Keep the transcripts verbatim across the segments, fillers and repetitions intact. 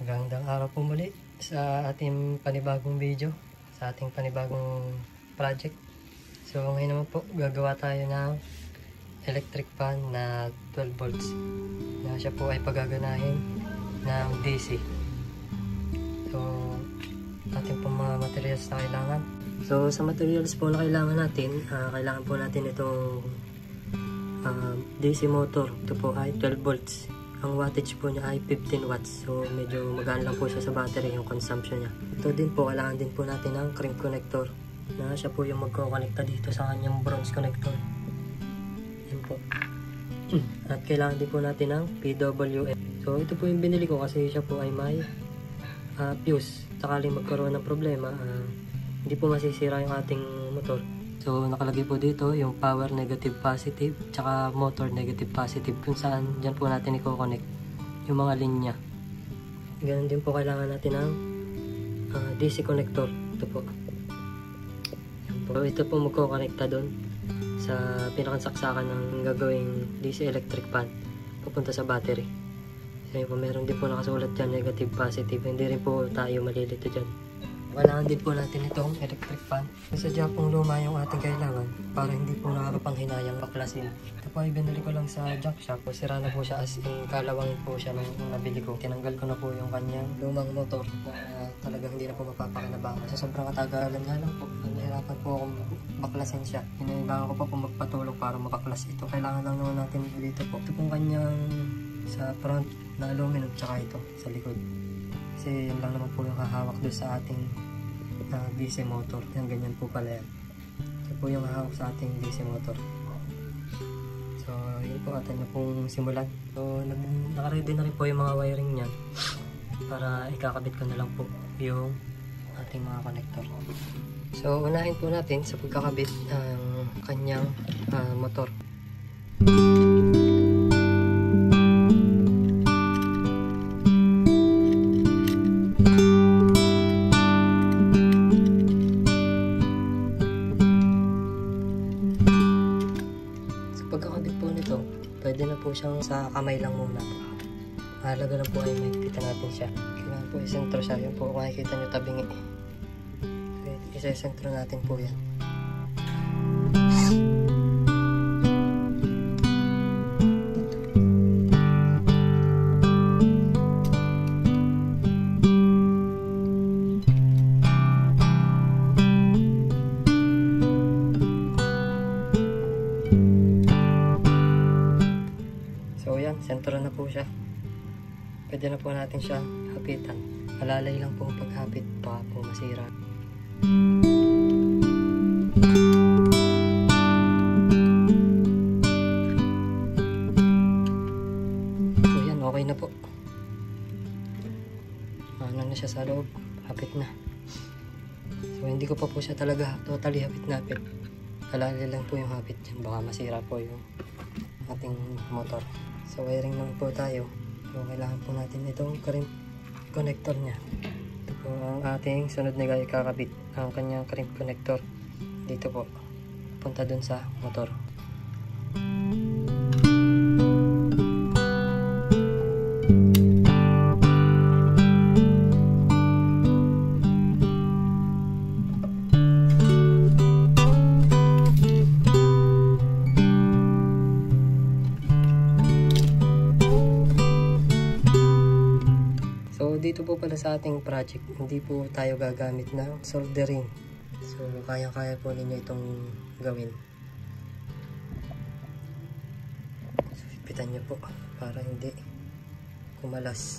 Magandang araw po muli sa ating panibagong video, sa ating panibagong project. So ngayon naman po gagawa tayo ng electric fan na twelve volts na siya po ay pagaganahin ng D C. So ating po mga materials na kailangan. So sa materials po na kailangan natin, uh, kailangan po natin itong uh, D C motor. Ito po ay twelve volts. Ang wattage po niya ay fifteen watts. So medyo magaan lang po siya sa battery yung consumption niya. Ito din po, kailangan din po natin ng crimp connector na siya po yung magko-connecta dito sa kanyang bronze connector. Yan po. At kailangan din po natin ng P W M. So ito po yung binili ko kasi siya po ay may uh, fuse. Sakaling magkaroon ng problema, uh, hindi po masisira yung ating motor. So nakalagay po dito yung power negative positive tsaka motor negative positive kung saan dyan po natin i-connect yung mga linya. Ganun din po kailangan natin ng uh, D C connector. Ito po. So ito po magko-connecta doon sa pinakansaksakan ng gagawing D C electric fan papunta sa battery. So yun po, meron din po nakasulat dyan negative positive. Hindi rin po tayo malilito dyan. Kailangan din po natin itong electric fan. Sadya pong luma yung ating kailangan para hindi po nakakapanghinayang baklasin. Ito po ay binili ko lang sa junk shop. Sira na po siya as in kalawangin po siya nung nabili ko. Tinanggal ko na po yung kanyang lumang motor na uh, talagang hindi na po mapapakinabangan. Sa sobrang katagalan nga lang po, nahirapan po akong baklasin siya. Hinailangan ko pa po magpatulog para makaklas ito. Kailangan lang naman natin dito po. Ito pong kanyang sa front na aluminum tsaka ito sa likod. Kasi yun lang naman po yung hahawak doon sa ating uh, D C motor. Yan, ganyan po pala yan. Ito po yung hahawak sa ating D C motor. So yun po, atin na pong simulan. So nakaready na rin po yung mga wiring niyan para ikakabit ko na lang po yung ating mga connector. So unahin po natin sa pagkakabit ang kanyang uh, motor. Pwede na po siyang sa kamay lang muna po. Mahalaga lang po ay makikita natin siya. Kailangan po isentro siya. Yun po, makikita nyo tabingi. So, isesentro natin po yan. Sentro na po siya. Pwede na po natin siya hapitan. Alalay lang po ang paghapit, baka po masira. So yan, okay na po. Ano na siya sa loob, hapit na. So hindi ko pa po siya talaga totally hapit na hapit. Alalay lang po yung hapit yan, baka masira po yung ating motor. So wiring naman po tayo. So kailangan po natin itong crimp connector niya. Ito po ang ating sunod na ikakabit. Ang kanyang crimp connector. Dito po. Punta dun sa motor. Dito po pala sa ating project, hindi po tayo gagamit ng soldering. So, kaya-kaya po ninyo itong gawin. So, ipitan nyo po para hindi kumalas.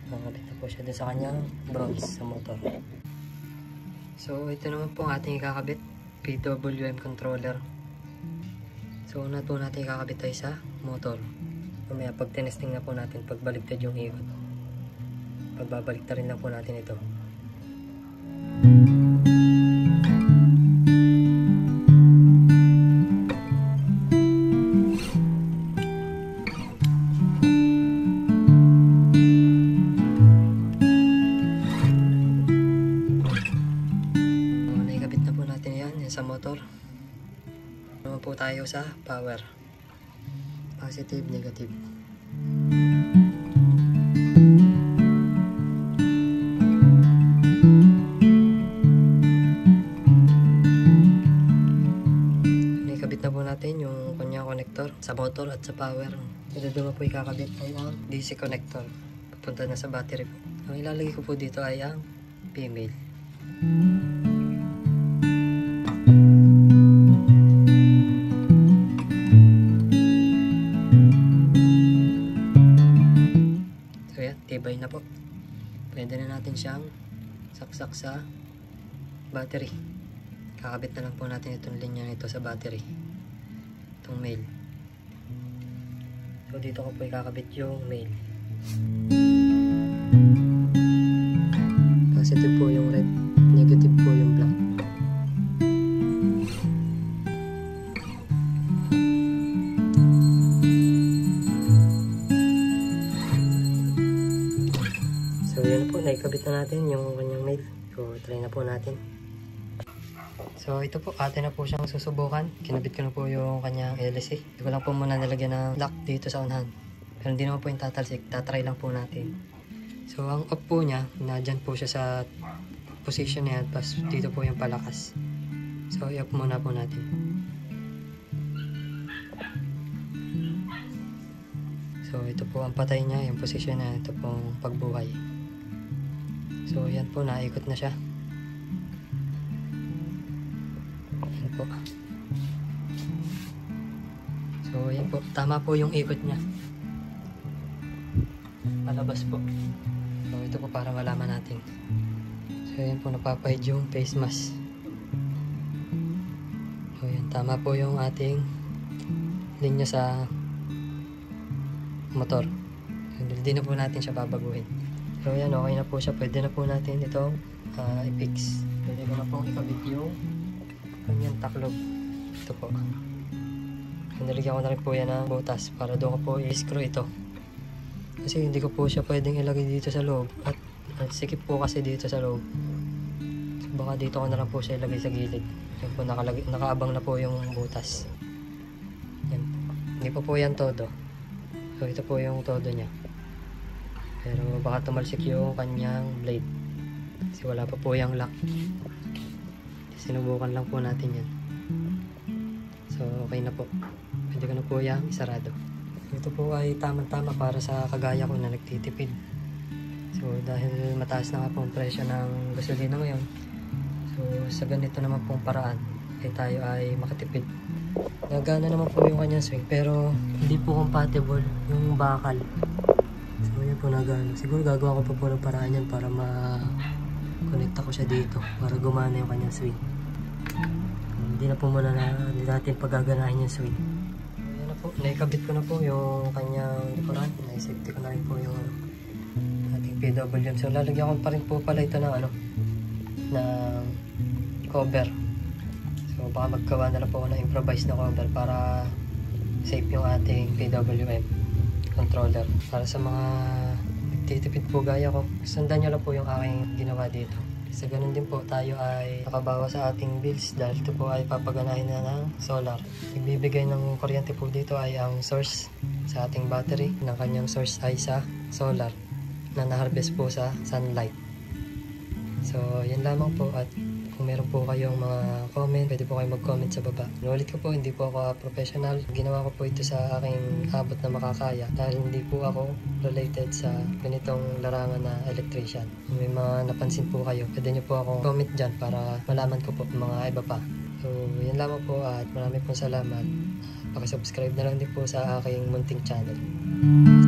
Nakakabit na po siya dun sa kanyang bronze sa motor. So ito naman po ang ating ikakabit, P W M controller. So una po natin ikakabit tayo sa motor. Mamaya pag tinesting na po natin, pagbaligtad yung ikot, pagbabaliktad rin lang po natin ito. Sa motor naman po tayo sa power, positive, negative. Nakikabit na po natin yung kanyang connector sa motor at sa power. Ito naman po ikakabit ay ang D C connector papunta na sa battery po. Ang ilalagay ko po dito ay ang female. Tibay na po. Pwede na natin siyang saksak sa battery. Kakabit na lang po natin itong linya nito sa battery, itong male. So dito ko po ikakabit yung male. Positive po yung red, negative po yung black. So yan po, naikabit na natin yung kanyang male. So try na po natin. So ito po, atin na po siyang susubukan. Kinabit ko na po yung kanyang L C. Hindi ko lang po muna nalagyan ng lock dito sa unahan. Pero hindi naman po yung tatalsik, tatry lang po natin. So ang off po niya, na dyan po siya sa position niya. Tapos dito po yung palakas. So i-off muna po natin. So ito po ang patay niya, yung position niya. Ito pong pagbuhay. So yan po, naikot na siya. Yan po. So yan po, tama po yung ikot niya. Palabas po. So ito po para malaman natin. So yan po, napapahid yung face mask. So yan, tama po yung ating linya sa motor. So, hindi na po natin siya babaguhin. So yan, okay na po siya. Pwede na po natin itong uh, i-fix. Pwede ko na pong ikabit yung kanyang taklob. Ito po. Nalagyan ko na rin po yan ng butas para doon ko po i-screw ito. Kasi hindi ko po siya pwedeng ilagay dito sa loob. At, at sikip po kasi dito sa loob. So baka dito ko na lang po siya ilagay sa gilid. Yan po, nakalagay, nakaabang na po yung butas. Yan po. Hindi po po yan todo. So ito po yung todo niya. Pero baka tumalsik yung kanyang blade. Kasi wala pa po yung lock. Sinubukan lang po natin yan. So okay na po. Pwede ko na po yung isarado. Ito po ay tamang-tama para sa kagaya ko na nagtitipid. So dahil mataas na nga po ang presyo ng gasolina ngayon. So sa ganito naman pong paraan ay tayo ay makatipid. Nagana naman po yung kanyang swing pero hindi po compatible yung bakal. So yan po, nagana. Siguro gagawa ko pa po ng paraan yan para ma-connect ko siya dito para gumana yung kanyang swing. Hindi na po muna na hindi natin pagaganahin yung swing. So yan na po, naikabit ko na po yung kanyang likuran. Naisafety ko na rin po yung ating P W M. So lalagyan ko pa rin po pala ito ng ano, ng cover. So baka maggawa na lang po ako ng improvised na cover para safe yung ating P W M controller. Para sa mga nagtitipid po gaya ko, sundan nyo lang po yung aking ginawa dito. Sa ganun din po, tayo ay nakabawa sa ating bills dahil ito po ay papaganahin na ng solar. Nagbibigay ng kuryente po dito ay ang source sa ating battery. Ng kanyang source ay sa solar na na-harvest po sa sunlight. So yan lamang po, at kung meron po kayong mga comment, pwede po kayo mag-comment sa baba. Inulit ko po, hindi po ako professional. Ginawa ko po ito sa aking abot na makakaya dahil hindi po ako related sa ganitong larangan na electrician. Kung may mga napansin po kayo, pwede nyo po akong comment dyan para malaman ko po mga iba pa. So yan lamang po, at marami pong salamat. Pakisubscribe na lang din po sa aking munting channel.